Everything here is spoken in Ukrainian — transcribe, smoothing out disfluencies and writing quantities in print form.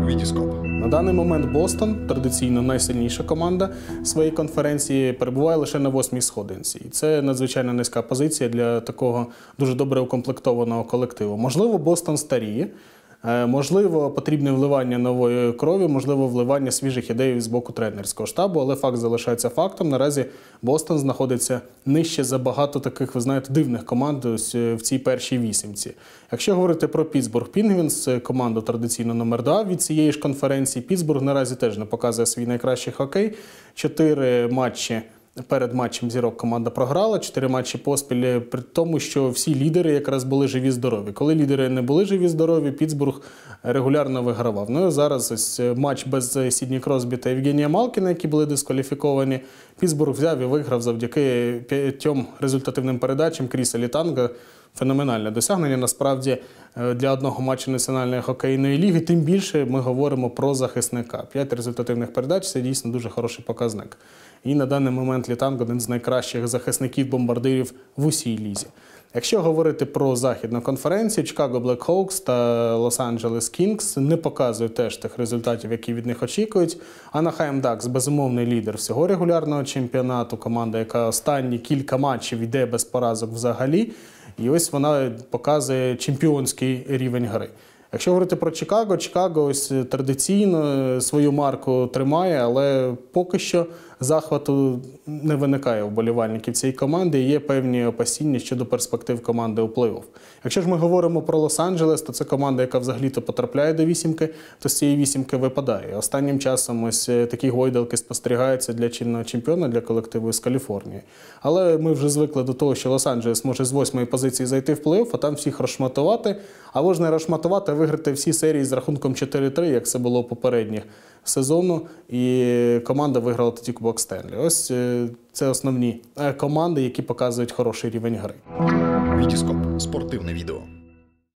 Вітіскоп. На даний момент Бостон, традиційно найсильніша команда своєї конференції, перебуває лише на 8-й сходинці. І це надзвичайно низька позиція для такого дуже добре укомплектованого колективу. Можливо, Бостон старіє, можливо, потрібне вливання нової крові, можливо, вливання свіжих ідей з боку тренерського штабу, але факт залишається фактом. Наразі Бостон знаходиться нижче за багато таких, ви знаєте, дивних команд в цій першій вісімці. Якщо говорити про Піттсбург Пінгвінс, команду традиційно номер 2 від цієї ж конференції, Піттсбург наразі теж не показує свій найкращий хокей. 4 матчі перед матчем зірок команда програла, 4 матчі поспіль, при тому, що всі лідери якраз були живі-здорові. Коли лідери не були живі-здорові, Піттсбург регулярно вигравав. Ну і зараз ось матч без Сідні Кросбі та Євгенія Малкіна, які були дискваліфіковані. Піттсбург взяв і виграв завдяки 5 результативним передачам Кріса Літанга. Феноменальне досягнення, насправді, для одного матчу Національної хокейної ліги. Тим більше ми говоримо про захисника. 5 результативних передач – це дійсно дуже хороший показник. І на даний момент Літанг – один з найкращих захисників-бомбардирів в усій лізі. Якщо говорити про західну конференцію, Чикаго Блекхоукс та Лос-Анджелес Кінгс не показують теж тих результатів, які від них очікують. Анахайм Дакс – безумовний лідер всього регулярного чемпіонату, команда, яка останні кілька матчів йде без поразок взагалі. І ось вона показує чемпіонський рівень гри. Якщо говорити про Чикаго, Чикаго ось традиційно свою марку тримає, але поки що захвату не виникає у вболівальників цієї команди і є певні опасіння щодо перспектив команди у плей-офф. Якщо ж ми говоримо про Лос-Анджелес, то це команда, яка взагалі-то потрапляє до вісімки, то з цієї вісімки випадає. Останнім часом ось такі гойдалки спостерігаються для чинного чемпіона, для колективу з Каліфорнії. Але ми вже звикли до того, що Лос-Анджелес може з 8-ї позиції зайти в плей-офф, а там всіх розшматувати, або ж не розшматувати, а виграти всі серії з рахунком 4-3, як це було попередніх сезону, і команда виграла тоді Кубок Стенлі. Ось це основні команди, які показують хороший рівень гри. Вітіскоп. Спортивне відео.